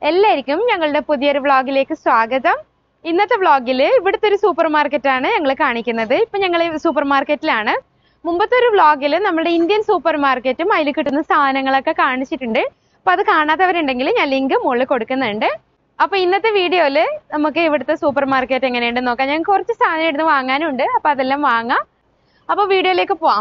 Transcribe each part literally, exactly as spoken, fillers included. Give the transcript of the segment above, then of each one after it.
എല്ലാവർക്കും ഞങ്ങളുടെ പുതിയൊരു വ്ളോഗിലേക്ക് സ്വാഗതം. ഇന്നത്തെ വ്ളോഗിൽ ഇവിടുത്തെ ഒരു സൂപ്പർ മാർക്കറ്റാണ് ഞങ്ങൾ കാണിക്കുന്നത്. ഇപ്പം ഞങ്ങൾ സൂപ്പർ മാർക്കറ്റിലാണ്. മുമ്പത്തെ ഒരു വ്ളോഗിൽ നമ്മുടെ ഇന്ത്യൻ സൂപ്പർ മാർക്കറ്റും അതിൽ കിട്ടുന്ന സാധനങ്ങളൊക്കെ കാണിച്ചിട്ടുണ്ട്. അപ്പോൾ അത് കാണാത്തവരുണ്ടെങ്കിൽ ഞാൻ ലിങ്ക് മുകളിൽ കൊടുക്കുന്നുണ്ട്. അപ്പോൾ ഇന്നത്തെ വീഡിയോയിൽ നമുക്ക് ഇവിടുത്തെ സൂപ്പർ മാർക്കറ്റ് എങ്ങനെയുണ്ടെന്ന് നോക്കാം. ഞാൻ കുറച്ച് സാധനം എടുത്ത് വാങ്ങാനുണ്ട്, അപ്പോൾ അതെല്ലാം വാങ്ങാം. അപ്പോൾ വീഡിയോയിലേക്ക് പോവാം.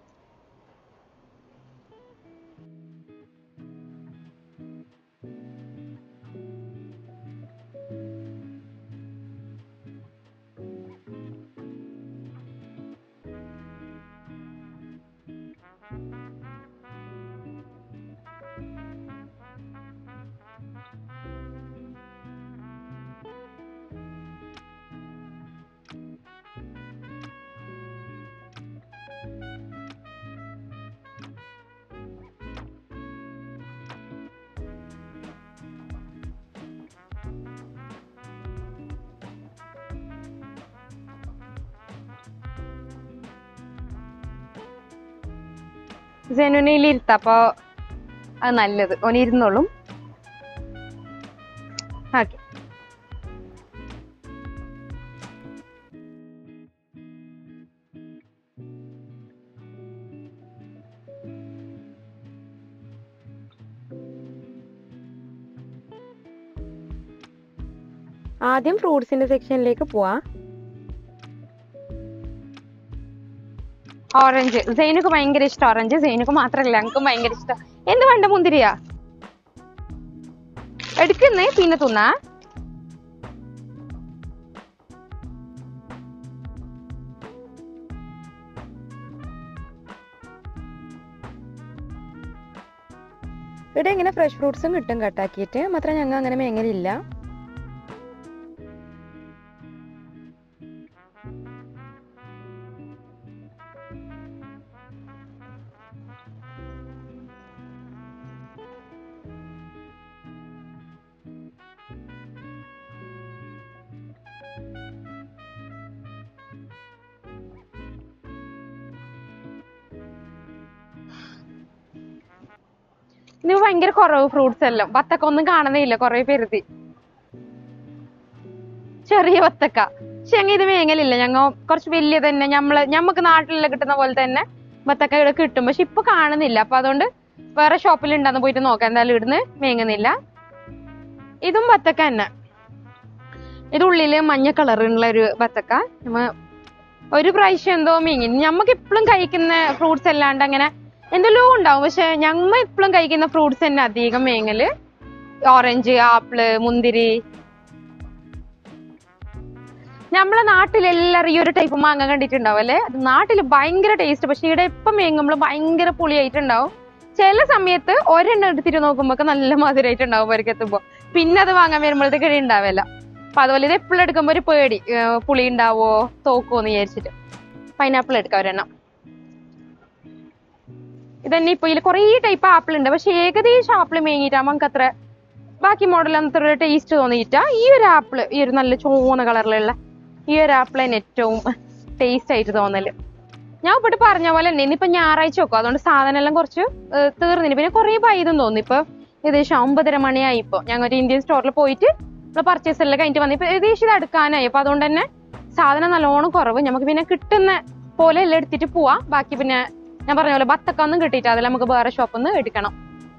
ജനുനയിലിരുത്ത അപ്പൊ അത് നല്ലത്, ഓനിരുന്നോളും. ഓക്കെ, ആദ്യം ഫ്രൂട്ട്സിന്റെ സെക്ഷനിലേക്ക് പോവാ. ഓറഞ്ച് സൈനുക്ക് ഭയങ്കര ഇഷ്ടം. ഓറഞ്ച് സൈനുക്ക് മാത്രല്ല, ഞങ്ങൾക്കും ഭയങ്കര ഇഷ്ടം. എന്ത് വേണ്ട മുന്തിരിയാ എടുക്കുന്നേ, പിന്നെ തിന്നാ. ഇവിടെ ഇങ്ങനെ ഫ്രഷ് ഫ്രൂട്ട്സും കിട്ടും കട്ടാക്കിയിട്ട്, മാത്രം ഞങ്ങൾ അങ്ങനെ മേങ്ങലില്ല. ഇത് ഭയങ്കര കുറവ് ഫ്രൂട്ട്സ് എല്ലാം. വത്തക്ക ഒന്നും കാണുന്നില്ല, കുറെ പെരുതി. ചെറിയ വത്തക്ക, പക്ഷെ ഞങ്ങൾ ഇത് മേങ്ങലില്ല. ഞങ്ങൾ കുറച്ച് വലിയ തന്നെ, ഞമ്മള് ഞമ്മക്ക് നാട്ടിലെല്ലാം കിട്ടുന്ന പോലെ തന്നെ വത്തക്ക ഇവിടെ കിട്ടും, പക്ഷെ ഇപ്പൊ കാണുന്നില്ല. അപ്പൊ അതുകൊണ്ട് വേറെ ഷോപ്പിൽ ഉണ്ടാന്ന് പോയിട്ട് നോക്കാം. എന്തായാലും ഇവിടുന്ന് മേങ്ങുന്നില്ല. ഇതും വത്തക്ക തന്നെ. ഇത് ഉള്ളില് മഞ്ഞ കളറുള്ള ഒരു വത്തക്ക. നമ്മ ഒരു പ്രാവശ്യം എന്തോ മേങ്ങി. ഞമ്മക്ക് എപ്പോഴും കഴിക്കുന്ന ഫ്രൂട്ട്സ് അല്ലാണ്ട് അങ്ങനെ എന്തെല്ലോ ഉണ്ടാവും, പക്ഷെ ഞമ്മ എപ്പോഴും കഴിക്കുന്ന ഫ്രൂട്ട്സ് തന്നെ അധികം മേങ്ങല്. ഓറഞ്ച്, ആപ്പിള്, മുന്തിരി. നമ്മളെ നാട്ടിലെല്ലാരും ഈ ഒരു ടൈപ്പ് മാങ്ങ കണ്ടിട്ടുണ്ടാവും അല്ലെ? അത് നാട്ടില് ഭയങ്കര ടേസ്റ്റ്, പക്ഷെ ഇവിടെ എപ്പം മേങ്ങുമ്പോൾ ഭയങ്കര പുളിയായിട്ടുണ്ടാവും. ചില സമയത്ത് ഒരെണ്ണം എടുത്തിട്ട് നോക്കുമ്പോ നല്ല മധുരമായിട്ടുണ്ടാവും പരിക്കെത്തുമ്പോ. പിന്നെ അത് വാങ്ങാൻ വരുമ്പോഴത്തേക്ക് ഉണ്ടാവില്ല. അപ്പൊ അതുപോലെ ഇത് എപ്പോഴും എടുക്കുമ്പോ ഒരു പേടി, പുളി ഉണ്ടാവോ തോക്കോന്ന് വിചാരിച്ചിട്ട്. പൈനാപ്പിൾ എടുക്കാം ഒരെണ്ണം. ഇതന്നെ ഇപ്പൊ ഇതിൽ കുറേ ടൈപ്പ് ആപ്പിൾ ഉണ്ട്, പക്ഷെ ഏകദേശം ആപ്പിൾ മേങ്ങിയിട്ടാ നമുക്ക് അത്ര ബാക്കി മോഡൽ അത്ര ടേസ്റ്റ് തോന്നിയിട്ടാ. ഈ ഒരു ആപ്പിള്, ഈ ഒരു നല്ല ചുവന്ന കളറിലുള്ള ഈ ഒരു ആപ്പിൾ തന്നെ ഏറ്റവും ടേസ്റ്റ് ആയിട്ട് തോന്നല്. ഞാൻ ഇപ്പോട്ട് പറഞ്ഞ പോലെ തന്നെ ഇന്നിപ്പോ ഞായറാഴ്ച വെക്കും, അതുകൊണ്ട് സാധനം എല്ലാം കുറച്ച് തീർന്നിന്. പിന്നെ കുറെ പൈതും തോന്നി. ഇപ്പൊ ഏകദേശം ഒമ്പതര മണിയായി. ഇപ്പൊ ഞങ്ങൾ ഒരു ഇന്ത്യൻ സ്റ്റോറിൽ പോയിട്ട് പർച്ചേസ് എല്ലാം കഴിഞ്ഞിട്ട് വന്നു. ഇപ്പൊ ഏകദേശം ഇത് എടുക്കാനായി. അപ്പൊ അതുകൊണ്ട് തന്നെ സാധനം നല്ലോണം കുറവ്. നമുക്ക് പിന്നെ കിട്ടുന്ന പോലെ എല്ലാം എടുത്തിട്ട് പോവാം. ബാക്കി പിന്നെ ഞാൻ പറഞ്ഞ പോലെ ബത്തക്ക ഒന്നും കിട്ടിയിട്ട് അതിൽ നമുക്ക് വേറെ ഷോപ്പിൽ നിന്ന് എടുക്കണം.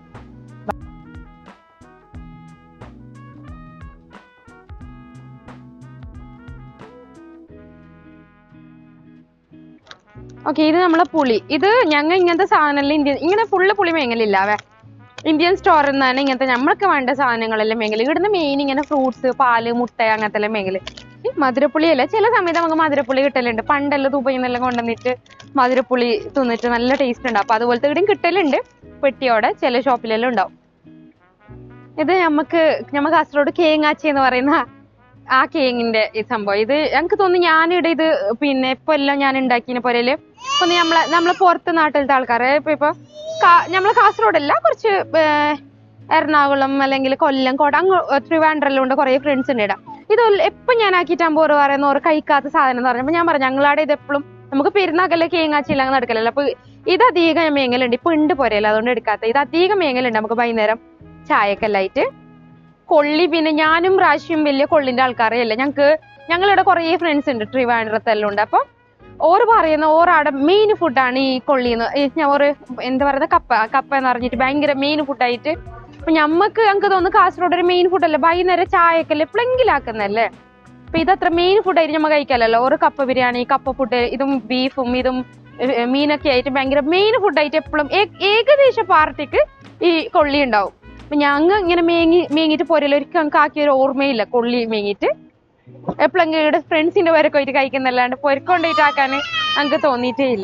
ഓക്കെ, ഇത് നമ്മളെ പുളി. ഇത് ഞങ്ങൾ ഇങ്ങനത്തെ സാധനമെല്ലാം ഇന്ത്യൻ ഇങ്ങനെ ഫുള്ള് പുളി മേങ്ങലില്ലാവേ. ഇന്ത്യൻ സ്റ്റോറിൽ നിന്നാണ് ഇങ്ങനത്തെ നമ്മൾക്ക് വേണ്ട സാധനങ്ങളെല്ലാം മേങ്ങല്. ഇവിടുന്ന് മെയിൻ ഇങ്ങനെ ഫ്രൂട്ട്സ്, പാല്, മുട്ട അങ്ങനത്തെ എല്ലാം മേങ്ങല്. മധുരപ്പുളിയല്ല, ചില സമയത്ത് നമുക്ക് മധുരപ്പുളി കിട്ടലുണ്ട്. പണ്ടെല്ലാം ദുബൈയിൽ നിന്നെല്ലാം കൊണ്ടുവന്നിട്ട് മധുരപ്പുളി തിന്നിട്ട് നല്ല ടേസ്റ്റ് ഉണ്ട്. അപ്പൊ അതുപോലത്തെ ഇവിടെയും കിട്ടലുണ്ട് പെട്ടിയോടെ, ചില ഷോപ്പിലെല്ലാം ഉണ്ടാവും. ഇത് നമുക്ക് ഞമ്മ കാസർഗോഡ് കേങ്ങാച്ചി എന്ന് പറയുന്ന ആ കേങ്ങിന്റെ ഈ സംഭവം. ഇത് ഞങ്ങൾക്ക് തോന്നുന്നു ഞാനിവിടെ ഇത് പിന്നെ ഇപ്പൊ എല്ലാം ഞാൻ ഉണ്ടാക്കിയ പോലെല് ഒന്ന് നമ്മളെ നമ്മളെ പുറത്ത് നാട്ടിലത്തെ ആൾക്കാരെ ഇപ്പൊ ഇപ്പൊ നമ്മളെ കാസർഗോഡല്ല, കുറച്ച് എറണാകുളം അല്ലെങ്കിൽ കൊല്ലം, കോട്ട, അങ്ങ് ട്രിവാൻഡ്രെല്ലാം ഉണ്ട്. കുറെ ഫ്രണ്ട്സ് ഉണ്ട് ഇടാം. ഇത് എപ്പം ഞാൻ ആക്കിയിട്ടാകുമ്പോൾ ഓറ് പറയുന്ന ഓറ് കഴിക്കാത്ത സാധനം എന്ന് പറഞ്ഞപ്പോൾ ഞാൻ പറഞ്ഞു ഞങ്ങളവിടെ ഇത് എപ്പോഴും നമുക്ക് പെരുന്നാക്കല്ലേ കേങ്ങാച്ചില്ല അങ്ങനെ നടക്കലല്ലോ. അപ്പൊ ഇത് അധികം മേങ്ങലുണ്ട്. ഇപ്പൊ ഉണ്ട് പോരല്ലോ, അതുകൊണ്ട് എടുക്കാത്ത. ഇത് അധികം മേങ്ങലുണ്ട് നമുക്ക് വൈകുന്നേരം ചായക്കെല്ലായിട്ട്. കൊള്ളി പിന്നെ ഞാനും റാഷിയും വലിയ കൊള്ളിന്റെ ആൾക്കാരെയല്ല. ഞങ്ങക്ക് ഞങ്ങളിവിടെ കുറേ ഫ്രണ്ട്സ് ഉണ്ട് ട്രിവാൻഡ്രത്തെല്ലാം ഉണ്ട്. അപ്പൊ ഓര് പറയുന്ന ഓരവിടെ മെയിൻ ഫുഡാണ് ഈ കൊള്ളിന്ന് ഓര് എന്താ പറയുന്ന കപ്പ കപ്പ എന്ന് പറഞ്ഞിട്ട് ഭയങ്കര മെയിൻ ഫുഡായിട്ട്. അപ്പൊ ഞമ്മക്ക് ഞങ്ങക്ക് തോന്നുന്നു കാസർഗോഡ് ഒരു മെയിൻ ഫുഡല്ലേ, വൈകുന്നേരം ചായക്കല്ലേ എപ്പോഴെങ്കിലും ആക്കുന്നല്ലേ. അപ്പൊ ഇതത്ര മെയിൻ ഫുഡായിട്ട് നമ്മൾ കഴിക്കാമല്ലോ. ഓരോ കപ്പ ബിരിയാണി, കപ്പ ഫുഡ്, ഇതും ബീഫും ഇതും മീനൊക്കെ ആയിട്ട് ഭയങ്കര മെയിൻ ഫുഡായിട്ട് എപ്പോഴും ഏകദേശം പാർട്ടിക്ക് ഈ കൊള്ളി ഉണ്ടാവും. അപ്പൊ ഞങ്ങ ഇങ്ങനെ മേങ്ങി മേങ്ങിട്ട് പോരല്ലോ, ഒരിക്കലും ഞങ്ങൾക്ക് ആക്കിയൊരു ഓർമ്മയില്ല കൊള്ളി മേങ്ങിട്ട്. എപ്പോഴെങ്കിലും ഇവിടെ ഫ്രണ്ട്സിന്റെ പേരൊക്കെ ആയിട്ട് കഴിക്കുന്നല്ലാണ്ട് പൊരക്കൊണ്ടായിട്ട് ആക്കാൻ ഞങ്ങൾക്ക് തോന്നിയിട്ടേ ഇല്ല.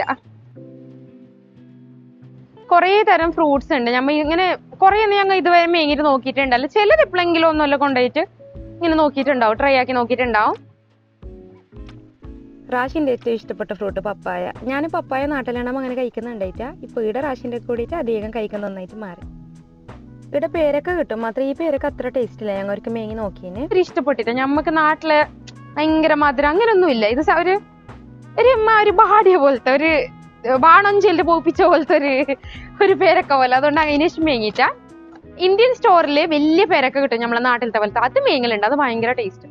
കുറേ തരം ഫ്രൂട്ട്സ് ഉണ്ട്. ഞമ്മ ഇങ്ങനെ കുറേ ഒന്നും ഞങ്ങൾ ഇതുവരെ മേങ്ങിട്ട് നോക്കിയിട്ടുണ്ടല്ലോ. ചിലത് എപ്പോഴെങ്കിലും ഒന്നുമല്ല കൊണ്ടുപോയിട്ട് ഇങ്ങനെ നോക്കിയിട്ടുണ്ടാവും, ട്രൈ ആക്കി നോക്കിയിട്ടുണ്ടാവും. റാഷിന്റെ ഏറ്റവും ഇഷ്ടപ്പെട്ട ഫ്രൂട്ട് പപ്പായ. ഞാൻ പപ്പായ നാട്ടിലാണോ അങ്ങനെ കഴിക്കുന്നുണ്ടായിട്ടാ. ഇപ്പൊ ഇവിടെ റാഷിന്റെ കൂടിയിട്ട് അധികം കഴിക്കുന്ന ഒന്നായിട്ട് മാറി. ഇവിടെ പേരൊക്കെ കിട്ടും, മാത്രം ഈ പേരൊക്കെ അത്ര ടേസ്റ്റ് ഇല്ല. ഞങ്ങൾ ഒരിക്കൽ മേങ്ങി നോക്കിയേന് ഇഷ്ടപ്പെട്ടിട്ട്. ഞമ്മക്ക് നാട്ടില് ഭയങ്കര മധുരം അങ്ങനൊന്നും ഇല്ല. ഇത് ഒരു ഒരു ഒരു ബാടിയ പോലത്തെ ഒരു ബാണഞ്ചെല്ല് പോപ്പിച്ച പോലത്തെ ഒരു ഒരു പേരൊക്കെ പോലെ. അതുകൊണ്ട് അതിന് ശേഷം മേങ്ങിട്ടാ. ഇന്ത്യൻ സ്റ്റോറില് വലിയ പേരൊക്കെ കിട്ടും നമ്മളെ നാട്ടിലത്തെ പോലത്തെ, അത് മേങ്ങലുണ്ട്. അത് ഭയങ്കര ടേസ്റ്റ്.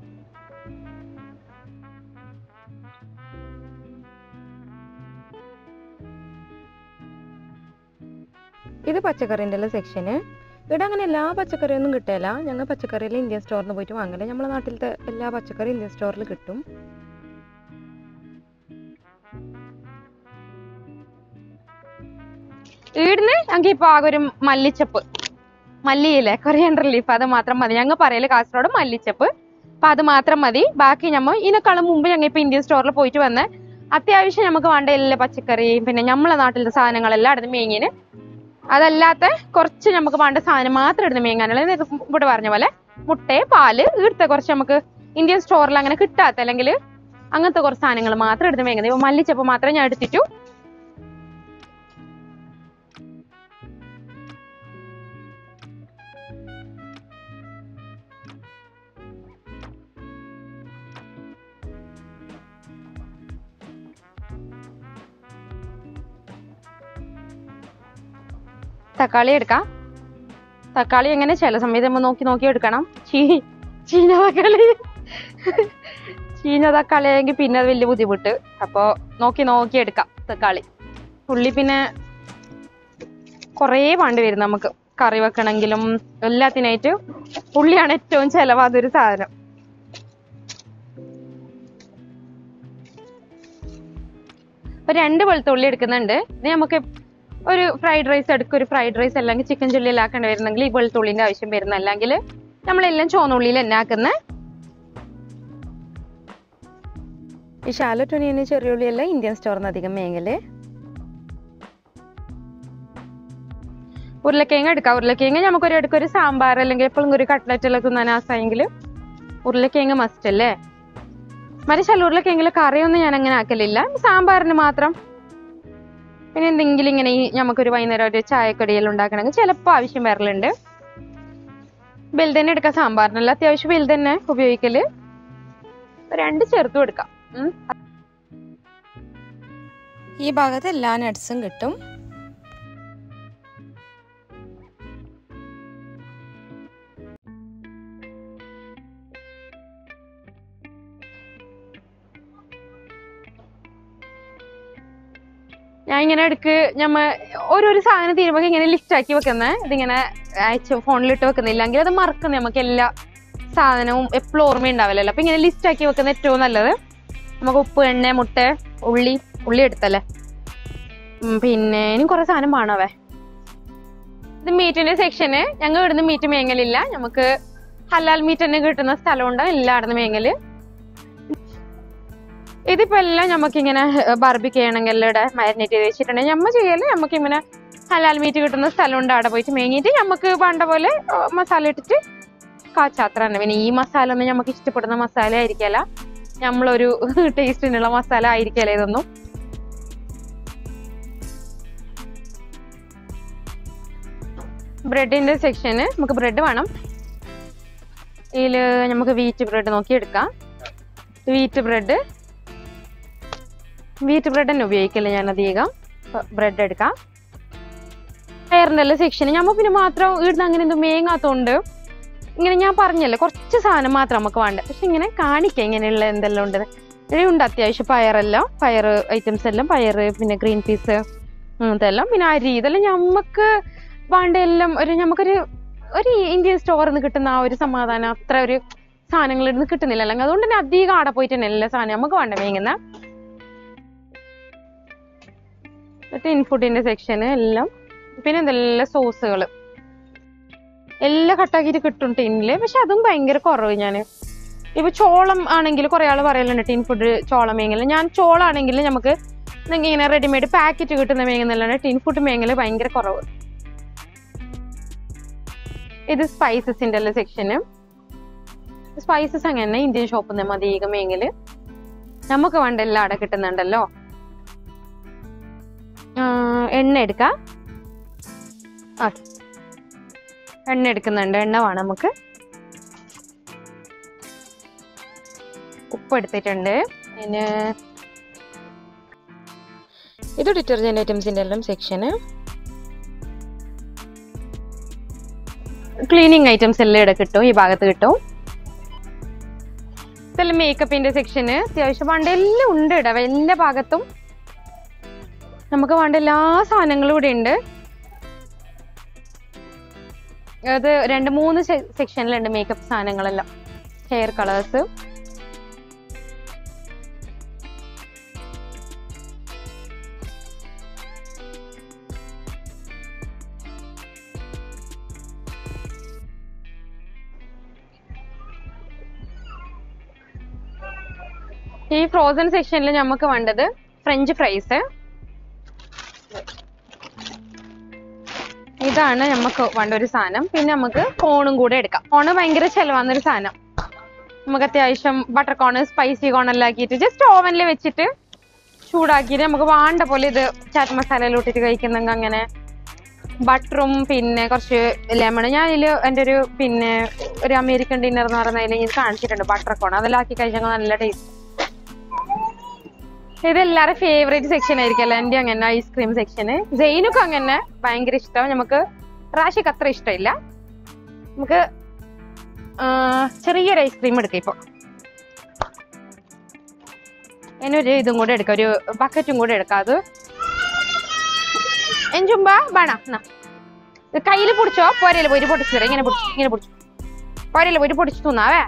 ഇത് പച്ചക്കറിൻ്റെ സെക്ഷന്. ഇവിടെ അങ്ങനെ എല്ലാ പച്ചക്കറിയൊന്നും കിട്ടില്ല. ഞങ്ങൾ പച്ചക്കറിയിൽ ഇന്ത്യൻ സ്റ്റോറിൽ പോയിട്ട് വാങ്ങല്. നമ്മളെ നാട്ടിലത്തെ എല്ലാ പച്ചക്കറി ഇന്ത്യൻ സ്റ്റോറിൽ കിട്ടും. ഇവിടുന്ന് ഞങ്ങൾക്ക് ഇപ്പൊ ആകെ ഒരു മല്ലിച്ചപ്പ്, മല്ലിയില്ലേ, കൊറിയാണ്ടർ ലീഫ്, അത് മാത്രം മതി. ഞങ്ങൾ പറയല് കാസർഗോഡ് മല്ലിച്ചപ്പ്. അപ്പൊ അത് മാത്രം മതി. ബാക്കി ഞമ്മ ഇതിനേക്കാളും മുമ്പ് ഞങ്ങൾ ഇപ്പൊ ഇന്ത്യൻ സ്റ്റോറിൽ പോയിട്ട് വന്ന് അത്യാവശ്യം നമുക്ക് വേണ്ട എല്ലാ പച്ചക്കറിയും പിന്നെ നമ്മളെ നാട്ടിലത്തെ സാധനങ്ങളെല്ലാം അടുത്ത് മേങ്ങിന്. അതല്ലാത്ത കുറച്ച് നമുക്ക് വേണ്ട സാധനം മാത്രം ഇടുന്ന മേങ്ങാനുള്ളത്. ഇവിടെ പറഞ്ഞ പോലെ മുട്ട, പാല്, ഇവിടുത്തെ കുറച്ച് നമുക്ക് ഇന്ത്യൻ സ്റ്റോറിൽ അങ്ങനെ കിട്ടാത്ത അല്ലെങ്കിൽ അങ്ങനത്തെ കുറച്ച് സാധനങ്ങൾ മാത്രം എടുത്ത് മേങ്ങുന്നത്. ഇപ്പൊ മല്ലിച്ചപ്പ് മാത്രം ഞാൻ എടുത്തിട്ടു. തക്കാളി എടുക്കാം. തക്കാളി എങ്ങനെ ചില സമയത്ത് നമ്മൾ നോക്കി നോക്കി എടുക്കണം. ചീ ചീന തക്കാളി ചീന തക്കാളി ആയെങ്കിൽ പിന്നെ അത് വലിയ ബുദ്ധിമുട്ട്. അപ്പൊ നോക്കി നോക്കി എടുക്കാം തക്കാളി. ഉള്ളി പിന്നെ കുറേ വേണ്ടി വരും നമുക്ക് കറി വെക്കണമെങ്കിലും എല്ലാത്തിനായിട്ട്. ഉള്ളിയാണ് ഏറ്റവും ചെലവാതൊരു സാധനം. അപ്പൊ രണ്ട് വെളുത്തുള്ളി എടുക്കുന്നുണ്ട്. ഇത് നമുക്ക് ഒരു ഫ്രൈഡ് റൈസ് എടുക്കും, ഒരു ഫ്രൈഡ് റൈസ് അല്ലെങ്കിൽ ചിക്കൻ ചില്ലി എല്ലാം ആക്കേണ്ടി വരുന്നെങ്കിൽ ഈ വെളുത്തുള്ളിന്റെ ആവശ്യം വരുന്ന, അല്ലെങ്കിൽ നമ്മളെല്ലാം ചുവന്നുള്ളിയിൽ തന്നെ ആക്കുന്നത്. ഈ ഷാലോ ടൊനിയന് ചെറിയ ഉള്ളിയെല്ലാം ഇന്ത്യൻ സ്റ്റോറിൽ നിന്ന് അധികം മേങ്ങല്. ഉരുളക്കിഴങ്ങ് എടുക്കാം. ഉരുളക്കിഴങ്ങ് നമുക്കൊരു എടുക്കൊരു സാമ്പാർ അല്ലെങ്കിൽ എപ്പോഴും ഒരു കട്ട്ലറ്റ് എല്ലാം തിന്നാൻ ആസായെങ്കിൽ ഉരുളക്കിഴങ്ങ് മസ്റ്റ് അല്ലേ. മറ്റേ ചില ഉരുളക്കിഴങ്ങിൽ കറിയൊന്നും ഞാൻ അങ്ങനെ ആക്കലില്ല, സാമ്പാറിന് മാത്രം. പിന്നെ എന്തെങ്കിലും ഇങ്ങനെ ഈ നമുക്കൊരു വൈകുന്നേരം ഒരു ചായക്കടിയെല്ലാം ഉണ്ടാക്കണമെങ്കിൽ ചിലപ്പോൾ ആവശ്യം വരലുണ്ട്. വലുതന്നെ എടുക്കാം സാമ്പാറിനല്ല, അത്യാവശ്യം വലുതന്നെ ഉപയോഗിക്കല്. രണ്ട് ചെറുതും എടുക്കാം. ഈ ഭാഗത്ത് എല്ലാ നട്ട്സും കിട്ടും. ഞാൻ ഇങ്ങനെ എടുക്ക് ഞമ്മ ഓരോരു സാധനം തീരുമ്പോൾ ഇങ്ങനെ ലിസ്റ്റ് ആക്കി വെക്കുന്നത്. ഇതിങ്ങനെ അയച്ച് ഫോണിലിട്ട് വെക്കുന്നില്ലെങ്കിൽ അത് മറക്കുന്നത്. നമുക്ക് എല്ലാ സാധനവും എപ്പോഴും ഓർമ്മ ഉണ്ടാവില്ലല്ലോ. അപ്പൊ ഇങ്ങനെ ലിസ്റ്റ് ആക്കി വെക്കുന്ന ഏറ്റവും നല്ലത്. നമുക്ക് ഉപ്പ്, എണ്ണ, മുട്ട, ഉള്ളി ഉള്ളി എടുത്തല്ലേ. പിന്നെ ഇനി കുറെ സാധനം വേണവേ. ഇത് മീറ്റിന്റെ സെക്ഷന്. ഞങ്ങൾ ഇവിടുന്ന് മീറ്റ് മേങ്ങലില്ല. നമുക്ക് ഹലാൽ മീറ്റ് തന്നെ കിട്ടുന്ന സ്ഥലമുണ്ട് എല്ലായിടുന്ന് മേങ്ങല്. ഇതിപ്പോ എല്ലാം നമുക്കിങ്ങനെ ബാർബിക്യൂ ചെയ്യണമെങ്കിൽ ഇവിടെ മാരിനേറ്റ് ചെയ്ത് വെച്ചിട്ടുണ്ടെങ്കിൽ നമ്മ ചെയ്യല്. നമുക്കിങ്ങനെ ഹലാൽ മീറ്റ് കിട്ടുന്ന സ്ഥലമുണ്ട്, അവിടെ പോയിട്ട് മേങ്ങിയിട്ട് നമുക്ക് വേണ്ട പോലെ മസാല ഇട്ടിട്ട് കാച്ചാത്ര തന്നെ. പിന്നെ ഈ മസാല ഒന്നും നമുക്ക് ഇഷ്ടപ്പെടുന്ന മസാല ആയിരിക്കല, നമ്മളൊരു ടേസ്റ്റിനുള്ള മസാല ആയിരിക്കല ഇതൊന്നും. ബ്രെഡിന്റെ സെക്ഷന് നമുക്ക് ബ്രെഡ് വേണം. ഇതില് നമുക്ക് വീറ്റ് ബ്രെഡ് നോക്കി എടുക്കാം. വീറ്റ് ബ്രെഡ് വീറ്റ് ബ്രെഡ് തന്നെ ഉപയോഗിക്കില്ല ഞാൻ അധികം. ബ്രെഡ് എടുക്കാം. പയറിൻ്റെ സെക്ഷന് ഞമ്മ പിന്നെ മാത്രം ഇവിടുന്ന് അങ്ങനെ എന്തും മേങ്ങാത്തോണ്ട് ഇങ്ങനെ ഞാൻ പറഞ്ഞല്ലോ കുറച്ച് സാധനം മാത്രം നമുക്ക് വേണ്ട. പക്ഷെ ഇങ്ങനെ കാണിക്കാം ഇങ്ങനെയുള്ള എന്തെല്ലാം ഉണ്ട്. ഉണ്ട് അത്യാവശ്യം പയറെല്ലാം, പയർ ഐറ്റംസ് എല്ലാം, പയറ് പിന്നെ ഗ്രീൻ പീസ് ഇതെല്ലാം, പിന്നെ അരി, ഇതെല്ലാം ഞമ്മക്ക് വേണ്ട എല്ലാം. ഒരു നമുക്കൊരു ഒരു ഇന്ത്യൻ സ്റ്റോറിൽ നിന്ന് കിട്ടുന്ന ആ ഒരു സമാധാനം അത്ര ഒരു സാധനങ്ങളിൽ നിന്ന് കിട്ടുന്നില്ല. അല്ലെങ്കിൽ അതുകൊണ്ട് തന്നെ അധികം ആടെ പോയിട്ട് തന്നെ എല്ലാ സാധനം നമുക്ക് വേണ്ട മേങ്ങുന്ന. ടിൻ ഫുഡിന്റെ സെക്ഷന് എല്ലാം, പിന്നെ എന്തെല്ലാം സോസുകൾ എല്ലാം കട്ടാക്കിയിട്ട് കിട്ടും ടിന്നില്. പക്ഷെ അതും ഭയങ്കര കുറവ്. ഞാൻ ഇപ്പൊ ചോളം ആണെങ്കിൽ കുറെ ആൾ പറയലുണ്ട് ടിൻ ഫുഡ് ചോളം മേങ്ങല്. ഞാൻ ചോളാണെങ്കിൽ നമുക്ക് ഇങ്ങനെ റെഡിമെയ്ഡ് പാക്കറ്റ് കിട്ടുന്ന മേങ്ങുന്നല്ലാണ്ട് ടിൻ ഫുഡ് മേങ്ങല് ഭയങ്കര കുറവ്. ഇത് സ്പൈസസിന്റെ എല്ലാം സെക്ഷന്. സ്പൈസസ് അങ്ങനെ ഇന്ത്യൻ ഷോപ്പിൽ നിന്ന് അധികം മേങ്ങല്. നമുക്ക് വേണ്ട എല്ലാം അവിടെ കിട്ടുന്നുണ്ടല്ലോ. എണ്ണ എടുക്കാം. എണ്ണ എടുക്കുന്നുണ്ട്, എണ്ണ വേണം നമുക്ക്. ഉപ്പ് എടുത്തിട്ടുണ്ട്. പിന്നെ ഇത് ഡിറ്റർജന്റ് ഐറ്റംസിന്റെ എല്ലാം സെക്ഷന്. ക്ലീനിങ് ഐറ്റംസ് എല്ലാം ഇവിടെ കിട്ടും, ഈ ഭാഗത്ത് കിട്ടും. ഇതെല്ലാം മേക്കപ്പിന്റെ സെക്ഷന്. അത്യാവശ്യം വേണ്ട എല്ലാം ഉണ്ട് ഇവിടെ, എല്ലാ ഭാഗത്തും നമുക്ക് വേണ്ട എല്ലാ സാധനങ്ങളും ഇവിടെ ഉണ്ട്. അത് രണ്ട് മൂന്ന് സെക്ഷനിലുണ്ട് മേക്കപ്പ് സാധനങ്ങളെല്ലാം, ഹെയർ കളേഴ്സ്. ഈ ഫ്രോസൺ സെക്ഷനിൽ നമുക്ക് വേണ്ടത് ഫ്രഞ്ച് ഫ്രൈസ്. ഇതാണ് നമുക്ക് വേണ്ട ഒരു സാധനം. പിന്നെ നമുക്ക് കോണും കൂടെ എടുക്കാം. കോണ് ഭയങ്കര ചെലവാന്നൊരു സാധനം. നമുക്ക് അത്യാവശ്യം ബട്ടർ കോൺ, സ്പൈസി കോൺ എല്ലാം ആക്കിയിട്ട് ജസ്റ്റ് ഓവനിൽ വെച്ചിട്ട് ചൂടാക്കിയിട്ട് നമുക്ക് വേണ്ട പോലെ ഇത് ചാറ്റ് മസാലയിൽ ഇട്ടിട്ട് കഴിക്കുന്നെങ്കിൽ അങ്ങനെ ബട്ടറും പിന്നെ കുറച്ച് ലെമൺ. ഞാനിതിൽ എൻ്റെ ഒരു പിന്നെ ഒരു അമേരിക്കൻ ഡിന്നർ എന്ന് പറയുന്നതിൽ ഇത് കാണിച്ചിട്ടുണ്ട് ബട്ടർ കോൺ. അതെല്ലാം ആക്കി കഴിച്ചാൽ നല്ല ടേസ്റ്റ്. ഇതെല്ലാരും ഫേവറേറ്റ് സെക്ഷൻ ആയിരിക്കല്ലോ എൻ്റെ. അങ്ങനെ ഐസ്ക്രീം സെക്ഷന്. ജെയിനൊക്കെ അങ്ങനെ ഭയങ്കര ഇഷ്ടം. നമുക്ക് റാഷിക്ക് അത്ര ഇഷ്ടമില്ല. നമുക്ക് ചെറിയൊരു ഐസ്ക്രീം എടുക്കാം. ഇപ്പൊ എന്നൊരു ഇതും കൂടെ എടുക്കാം, ഒരു ബക്കറ്റും കൂടെ എടുക്കാം. അത് എഞ്ചുമ്പ വേണം. കയ്യിൽ പൊടിച്ചോ, പോരയിൽ പോയിട്ട് പൊടിച്ചു തരാം. ഇങ്ങനെ പൊടിച്ചു ഇങ്ങനെ പൊടിച്ചു പോരയിൽ പോയിട്ട് പൊടിച്ചു തിന്നാവേ.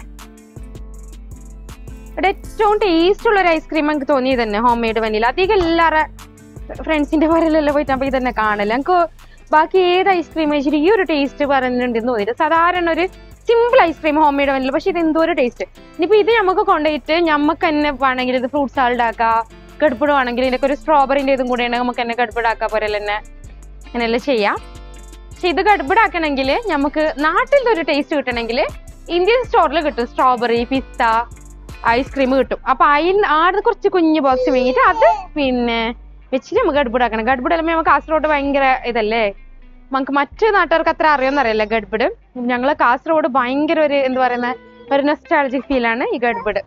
ഇവിടെ ഏറ്റവും ടേസ്റ്റ് ഉള്ള ഒരു ഐസ്ക്രീം എനിക്ക് തോന്നിയത് തന്നെ ഹോം മെയ്ഡ് വനില. അധികം എല്ലാവരുടെ ഫ്രണ്ട്സിന്റെ പോരെല്ലാം പോയിട്ട് അപ്പൊ ഇതന്നെ കാണല്. എനിക്ക് ബാക്കി ഏത് ഐസ്ക്രീം കഴിച്ചിട്ട് ഈ ഒരു ടേസ്റ്റ് പറഞ്ഞിട്ടുണ്ടെന്ന് തോന്നിയിട്ട്. സാധാരണ ഒരു simple ice cream homemade vanilla, പക്ഷെ ഇത് എന്തോ ഒരു ടേസ്റ്റ്. ഇനിയിപ്പോ ഇത് നമുക്ക് കൊണ്ടുപോയിട്ട് നമുക്ക് തന്നെ വേണമെങ്കിൽ ഇത് ഫ്രൂട്ട് സാലഡ് ആക്കാം, ഗഡ്ബിടുവാണെങ്കിൽ ഇതിനൊക്കെ ഒരു സ്ട്രോബെറിന്റെ ഇതും കൂടെ ഉണ്ടെങ്കിൽ നമുക്ക് തന്നെ ഗഡ്ബിടാക്കാം പോലെ തന്നെ അങ്ങനെല്ലാം ചെയ്യാം. പക്ഷെ ഇത് ഗഡ്ബിടാക്കണമെങ്കിൽ നമുക്ക് നാട്ടിലത്തെ ഒരു ടേസ്റ്റ് കിട്ടണമെങ്കിൽ ഇന്ത്യൻ സ്റ്റോറിൽ കിട്ടും. സ്ട്രോബെറി, പിസ്ത ഐസ്ക്രീം കിട്ടും. അപ്പൊ അതിൽ ആടെ കുറച്ച് കുഞ്ഞു ബോക്സ് വാങ്ങിയിട്ട് അത് പിന്നെ വെച്ചിട്ട് നമുക്ക് ഗഡ്ബിടാക്കണം. ഗഡ്ബിടല്ലുമ്പോ നമുക്ക് കാസർഗോഡ് ഭയങ്കര ഇതല്ലേ, നമുക്ക് മറ്റു നാട്ടുകാർക്ക് അത്ര അറിയാമെന്നറിയില്ല ഗഡ്ബിട്. ഞങ്ങള് കാസർഗോഡ് ഭയങ്കര ഒരു എന്താ പറയുന്ന ഒരു നൊസ്റ്റാൾജിക് ഫീലാണ് ഈ ഗഡ്ബിട്.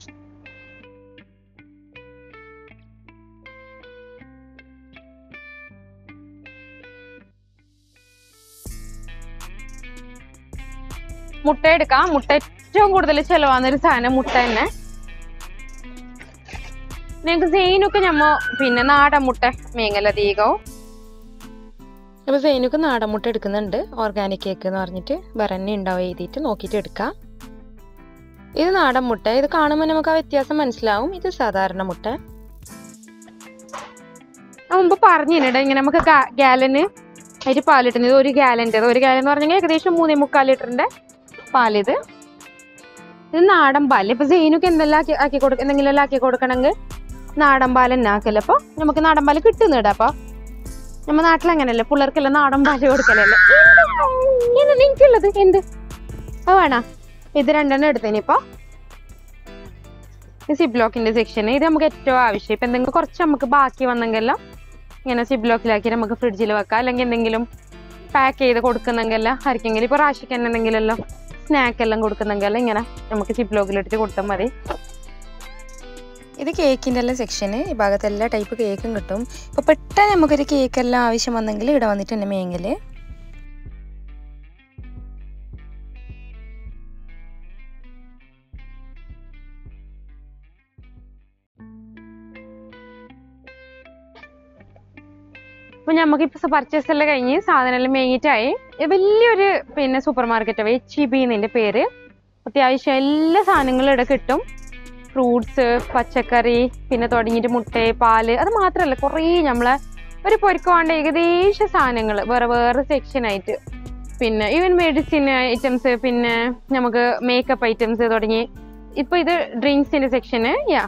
മുട്ട എടുക്കാം. മുട്ട ഏറ്റവും കൂടുതൽ ചെലവാകുന്ന ഒരു സാധനം മുട്ട തന്നെ. ഞങ്ങൾക്ക് സെയിനൊക്കെ ഞമ്മ പിന്നെ നാടൻ മുട്ട മേങ്ങലധികവും. അപ്പൊ സെയിനൊക്കെ നാടൻ മുട്ട എടുക്കുന്നുണ്ട്. ഓർഗാനിക് കേക്ക് എന്ന് പറഞ്ഞിട്ട് വരന്നെ ഉണ്ടാവും എഴുതിയിട്ട് നോക്കിയിട്ട് എടുക്കാം. ഇത് നാടൻ മുട്ട. ഇത് കാണുമ്പോൾ നമുക്ക് ആ വ്യത്യാസം മനസ്സിലാവും. ഇത് സാധാരണ മുട്ട. മുമ്പ് പറഞ്ഞിട്ടുണ്ട് ഇങ്ങനെ നമുക്ക് ഗാലന് അതിന് പാലിട്ടുന്നത്. ഒരു ഗാലൻ്റെ ഒരു ഗാലൻ എന്ന് പറഞ്ഞെങ്കിൽ ഏകദേശം മൂന്നേ മുക്കാൽ ലിറ്ററിന്റെ പാലിത്. ഇത് നാടൻ പാല്. ഇപ്പൊ സെയിനൊക്കെ എന്തെല്ലാം ആക്കി ആക്കി കൊടുക്ക എന്തെങ്കിലും എല്ലാം ആക്കി കൊടുക്കണമെങ്കിൽ നാടൻ പാൽ തന്നെ ആക്കല്ലോ. അപ്പൊ നമുക്ക് നാടൻ പാല് കിട്ടുന്നുണ്ട്. അപ്പൊ നമ്മ നാട്ടിലങ്ങനല്ലേ, പിള്ളേർക്കെല്ലാം നാടൻ പാല് കൊടുക്കലല്ലേ. നിനക്കുള്ളത് എന്ത് അപ്പൊ വേണ? ഇത് രണ്ടെണ്ണം എടുത്തതിനിപ്പോ സിബ്ലോക്കിന്റെ സെക്ഷന്. ഇത് നമുക്ക് ഏറ്റവും ആവശ്യം. ഇപ്പൊ എന്തെങ്കിലും കുറച്ച് നമുക്ക് ബാക്കി വന്നെങ്കിലോ ഇങ്ങനെ സിബ്ലോക്കിലാക്കി നമുക്ക് ഫ്രിഡ്ജിൽ വെക്കാം. അല്ലെങ്കിൽ എന്തെങ്കിലും പാക്ക് ചെയ്ത് കൊടുക്കുന്നെങ്കിലോ ആർക്കെങ്കിലും ഇപ്പൊ റാഷിക്ക് തന്നെ എന്തെങ്കിലല്ലോ സ്നാക്ക് എല്ലാം കൊടുക്കുന്നെങ്കിലോ ഇങ്ങനെ നമുക്ക് സിബ്ലോക്കിലിട്ടിട്ട് കൊടുത്താൽ മതി. ഇത് കേക്കിൻ്റെ എല്ലാം സെക്ഷന്. ഈ ഭാഗത്ത് എല്ലാ ടൈപ്പ് കേക്കും കിട്ടും. ഇപ്പോൾ പെട്ടെന്ന് നമുക്കൊരു കേക്കെല്ലാം ആവശ്യം വന്നെങ്കിൽ ഇവിടെ വന്നിട്ട് തന്നെ മേങ്ങല്. അപ്പൊ നമുക്കിപ്പോ പർച്ചേസ് എല്ലാം കഴിഞ്ഞ് സാധനം എല്ലാം മേങ്ങിട്ടായി. വലിയൊരു പിന്നെ supermarket H E B എന്നിന്റെ പേര്. അത്യാവശ്യം എല്ലാ സാധനങ്ങളും ഇവിടെ കിട്ടും. ഫ്രൂട്ട്സ്, പച്ചക്കറി, പിന്നെ തുടങ്ങിയിട്ട് മുട്ട, പാല്, അത് മാത്രല്ല കുറേ നമ്മളെ ഒരു പൊരുക്ക് വേണ്ട ഏകദേശം സാധനങ്ങൾ വേറെ വേറെ സെക്ഷൻ ആയിട്ട്. പിന്നെ ഈവൻ മെഡിസിൻ ഐറ്റംസ്, പിന്നെ നമുക്ക് മേക്കപ്പ് ഐറ്റംസ് തുടങ്ങി. ഇപ്പൊ ഇത് ഡ്രിങ്ക്സിന്റെ സെക്ഷന്, യാ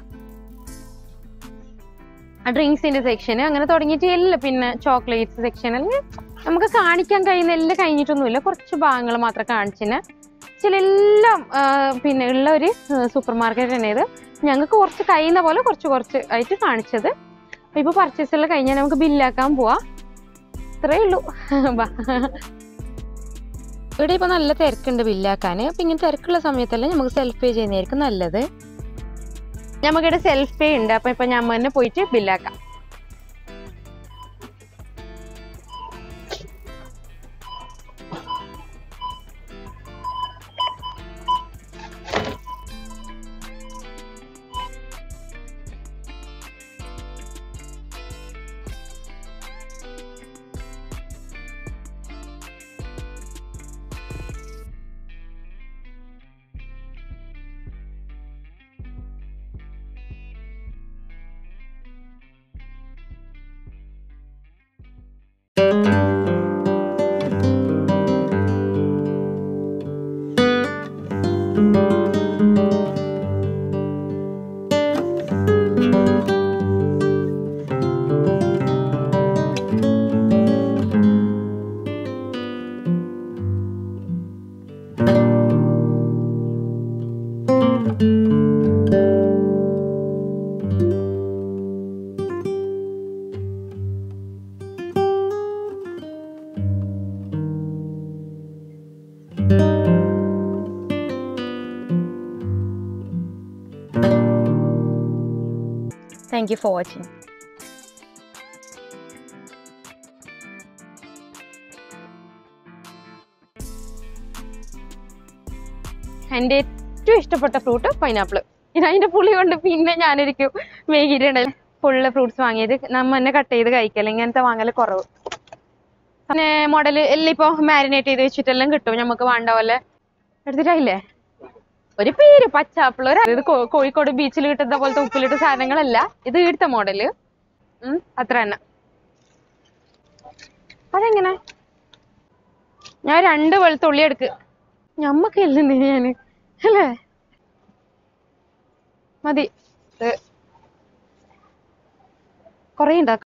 ഡ്രിങ്ക്സിന്റെ സെക്ഷന് അങ്ങനെ തുടങ്ങിയിട്ട് എല്ലാം. പിന്നെ ചോക്ലേറ്റ്സ് സെക്ഷൻ അല്ലെങ്കിൽ നമുക്ക് കാണിക്കാൻ കഴിയുന്ന എല്ലാം കഴിഞ്ഞിട്ടൊന്നുമില്ല, കുറച്ച് ഭാഗങ്ങൾ മാത്രം കാണിച്ചിന്. ചില എല്ലാം പിന്നെ ഉള്ള ഒരു സൂപ്പർ മാർക്കറ്റ് തന്നെ ഇത്. ഞങ്ങൾക്ക് കുറച്ച് കഴിയുന്ന പോലെ കുറച്ച് കുറച്ച് ആയിട്ട് കാണിച്ചത്. അപ്പൊ ഇപ്പൊ പർച്ചേസ് എല്ലാം കഴിഞ്ഞാൽ നമുക്ക് ബില്ലാക്കാൻ പോവാ. ഇത്രേ ഉള്ളൂ. ഇവിടെ ഇപ്പൊ നല്ല തിരക്കുണ്ട് ബില്ലാക്കാന്. അപ്പൊ ഇങ്ങനെ തിരക്കുള്ള സമയത്തല്ലേ നമുക്ക് സെൽഫ് പേ ചെയ്യുന്നതായിരിക്കും നല്ലത്. നമുക്കിവിടെ സെൽഫ് പേ ഉണ്ട്. അപ്പൊ ഇപ്പൊ ഞാൻ തന്നെ പോയിട്ട് ബില്ലാക്കാം. Thank you for watching. എൻ്റെ ഏറ്റവും ഇഷ്ടപ്പെട്ട ഫ്രൂട്ട് പൈനാപ്പിൾ. ഇത് അതിന്റെ പുളി കൊണ്ട് പിന്നെ ഞാനൊരിക്കും മേഘിട്ടുണ്ട് ഫുള്ള് ഫ്രൂട്ട്സ് വാങ്ങിയത് നമ്മ തന്നെ കട്ട് ചെയ്ത് കഴിക്കല്. ഇങ്ങനത്തെ വാങ്ങല് കുറവ്. പിന്നെ മോഡല് എല്ലാം ഇപ്പൊ മാരിനേറ്റ് ചെയ്ത് വെച്ചിട്ടെല്ലാം കിട്ടും. നമുക്ക് വേണ്ട പോലെ എടുത്തിട്ടായില്ലേ. ഒരു പേര് പച്ചാപ്പിള്, ഇത് കോഴിക്കോട് ബീച്ചിൽ കിട്ടുന്ന പോലത്തെ ഉപ്പിലിട്ട സാധനങ്ങളല്ല, ഇത് ഇടുത്ത മോഡല്. ഉം അത്ര തന്നെ. അതെങ്ങനെ ഞാൻ രണ്ട് വെളുത്തുള്ളി എടുക്ക് ഞമ്മക്ക് എല്ലാം ഞാന് അല്ലേ മതി. കൊറേ ഉണ്ടാക്കും.